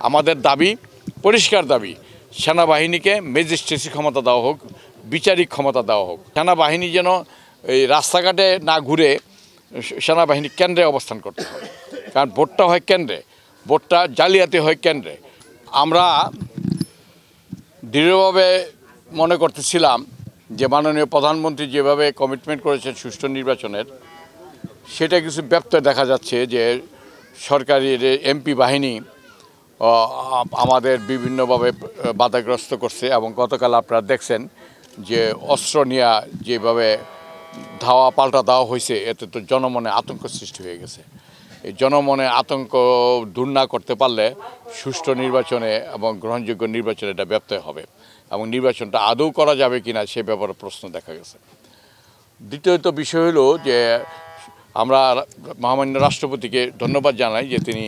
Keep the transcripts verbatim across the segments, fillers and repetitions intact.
আমাদের দাবি পরিষ্কার দাবি সেনাবাহিনীকে ম্যাজিস্ট্রেসি ক্ষমতা দেওয়া হোক, বিচারিক ক্ষমতা দেওয়া হোক। সেনাবাহিনী যেন এই রাস্তাঘাটে না ঘুরে সেনাবাহিনী কেন্দ্রে অবস্থান করতে হয়, কারণ ভোটটা হয় কেন্দ্রে, ভোটটা জালিয়াতি হয় কেন্দ্রে। আমরা দৃঢ়ভাবে মনে করতেছিলাম যে মাননীয় প্রধানমন্ত্রী যেভাবে কমিটমেন্ট করেছেন সুষ্ঠু নির্বাচনের, সেটা কিছু ব্যত্যয় দেখা যাচ্ছে যে সরকারের এমপি বাহিনী আমাদের বিভিন্নভাবে বাধাগ্রস্ত করছে। এবং গতকাল আপনারা দেখছেন যে অস্ত্র নিয়ে যেভাবে ধাওয়া পাল্টা দেওয়া হয়েছে, এতে তো জনমনে আতঙ্ক সৃষ্টি হয়ে গেছে। এই জনমনে আতঙ্ক দূর না করতে পারলে সুষ্ঠু নির্বাচনে এবং গ্রহণযোগ্য নির্বাচনে এটা ব্যত্যয় হবে এবং নির্বাচনটা আদৌ করা যাবে কিনা সে ব্যাপারে প্রশ্ন দেখা গেছে। দ্বিতীয়ত বিষয় হলো যে আমরা মহামান্য রাষ্ট্রপতিকে ধন্যবাদ জানাই যে তিনি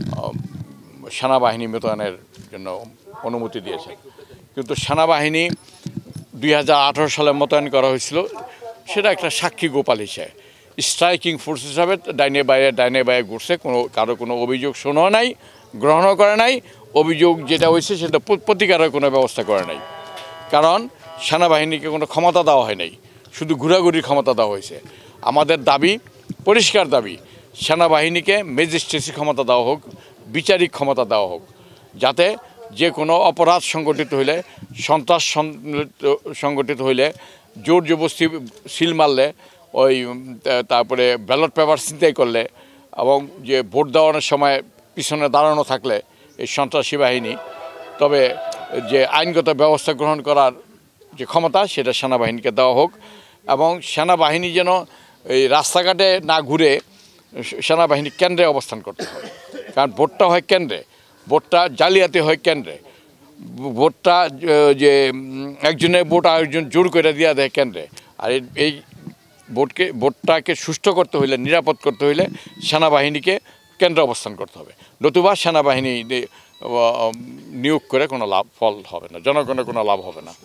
সেনাবাহিনী মোতায়েনের জন্য অনুমতি দিয়েছেন, কিন্তু সেনাবাহিনী দুই হাজার আঠারো সালে মোতায়েন করা হয়েছিল, সেটা একটা সাক্ষী গোপাল হিসেবে স্ট্রাইকিং ফোর্স হিসাবে ডাইনে বাইরে ডাইনে বাইরে ঘুরছে, কোনো কারো কোনো অভিযোগ শোনা নাই, গ্রহণও করে নাই। অভিযোগ যেটা হয়েছে সেটা প্রতিকারের কোনো ব্যবস্থা করে নাই, কারণ সেনাবাহিনীকে কোনো ক্ষমতা দেওয়া হয় নাই, শুধু ঘোরাঘুরির ক্ষমতা দেওয়া হয়েছে। আমাদের দাবি পরিষ্কার দাবি সেনাবাহিনীকে ম্যাজিস্ট্রেসি ক্ষমতা দেওয়া হোক, বিচারিক ক্ষমতা দেওয়া হোক, যাতে যে কোনো অপরাধ সংগঠিত হইলে, সন্ত্রাস সংগঠিত হইলে, জোর জবরদস্তি সিল মারলে, ওই তারপরে ব্যালট পেপার ছিনতাই করলে এবং যে ভোট দেওয়ানোর সময় পিছনে দাঁড়ানো থাকলে এই সন্ত্রাসী বাহিনী, তবে যে আইনগত ব্যবস্থা গ্রহণ করার যে ক্ষমতা সেটা সেনাবাহিনীকে দেওয়া হোক। এবং সেনাবাহিনী যেন এই রাস্তাঘাটে না ঘুরে সেনাবাহিনী কেন্দ্রে অবস্থান করতে হয়, কারণ ভোটটা হয় কেন্দ্রে, ভোটটা জালিয়াতি হয় কেন্দ্রে। ভোটটা যে একজনের ভোট আরেকজন জোর করে দেওয়া দেয় কেন্দ্রে। আর এই ভোটকে ভোটটাকে সুষ্ঠু করতে হইলে, নিরাপদ করতে হইলে সেনাবাহিনীকে কেন্দ্রে অবস্থান করতে হবে, নতুবা সেনাবাহিনী নিয়োগ করে কোনো লাভ ফল হবে না, জনগণের কোনো লাভ হবে না।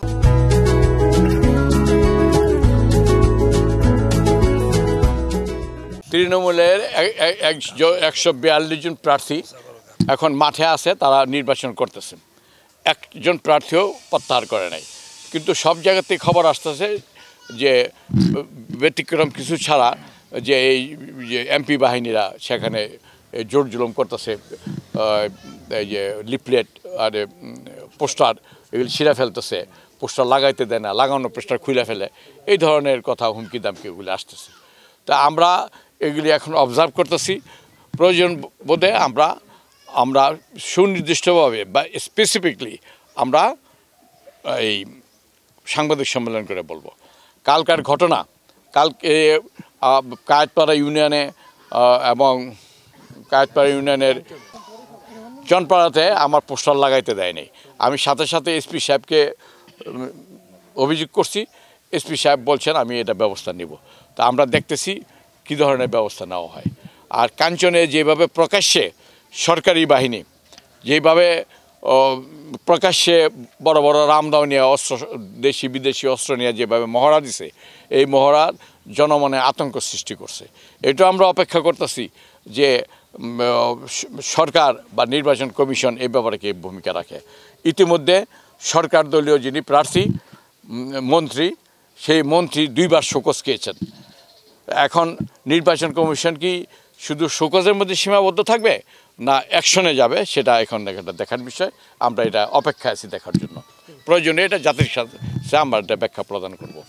তৃণমূলের একশো বিয়াল্লিশ জন প্রার্থী এখন মাঠে আছে, তারা নির্বাচন করতেছেন। একজন প্রার্থীও প্রত্যাহার করে নাই, কিন্তু সব জায়গাতেই খবর আসতেছে যে ব্যতিক্রম কিছু ছাড়া যে এই যে এমপি বাহিনীরা সেখানে জোর জুলুম করতেছে, এই যে লিফলেট আর পোস্টার এগুলি ছিঁড়ে ফেলতেছে, পোস্টার লাগাইতে দেয় না, লাগানো পোস্টার খুলে ফেলে, এই ধরনের কথা হুমকি দামকি এগুলি আসতেছে। তা আমরা এগুলি এখন অবজার্ভ করতেছি। প্রয়োজন বোধে আমরা আমরা সুনির্দিষ্টভাবে বা স্পেসিফিকলি আমরা এই সাংবাদিক সম্মেলন করে বলবো। কালকার ঘটনা, কালকে কায়েতপাড়া ইউনিয়নে এবং কায়েতপাড়া ইউনিয়নের জনপাড়াতে আমার পোস্টার লাগাইতে দেয়নি। আমি সাথে সাথে এসপি সাহেবকে অভিযোগ করছি, এসপি সাহেব বলছেন আমি এটা ব্যবস্থা নিব। তা আমরা দেখতেছি কী ধরনের ব্যবস্থা নেওয়া হয়। আর কাঞ্চনে যেভাবে প্রকাশ্যে সরকারি বাহিনী যেভাবে প্রকাশ্যে বড় বড় রামদাও নিয়ে অস্ত্র, দেশি বিদেশি অস্ত্র নিয়ে যেভাবে মহড়া দিছে, এই মহড়া জনমনে আতঙ্ক সৃষ্টি করছে। এটা আমরা অপেক্ষা করতেছি যে সরকার বা নির্বাচন কমিশন এই ব্যাপারে কি ভূমিকা রাখে। ইতিমধ্যে সরকার দলীয় যিনি প্রার্থী মন্ত্রী, সেই মন্ত্রী দুইবার শোকজ খেয়েছেন। এখন নির্বাচন কমিশন কি শুধু শোকজের মধ্যে সীমাবদ্ধ থাকবে না অ্যাকশনে যাবে, সেটা এখন একটা দেখার বিষয়। আমরা এটা অপেক্ষা আছি দেখার জন্য। প্রয়োজনে এটা জাতির সাথে আমরা এটা ব্যাখ্যা প্রদান করব।